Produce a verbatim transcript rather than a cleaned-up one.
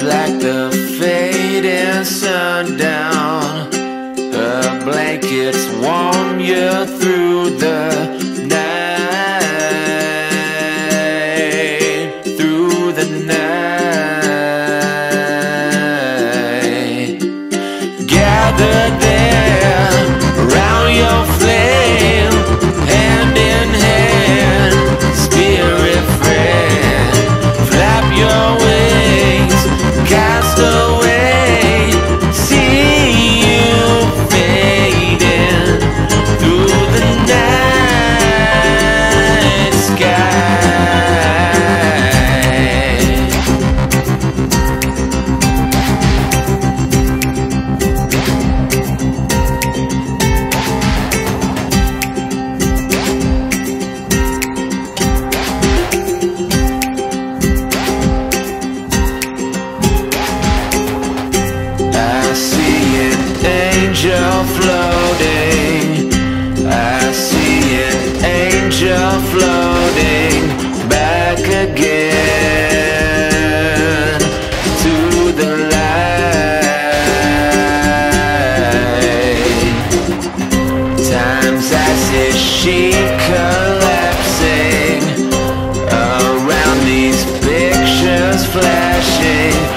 like the fading sundown. Her blankets warm you through the night, through the night. Gathered there around your flame, hand in hand, spirit friend. Flap your wings, cast away, see you fading through the night sky. I see an angel floating, I see an angel floating back again to the light. Times I see she collapsing around these pictures flashing.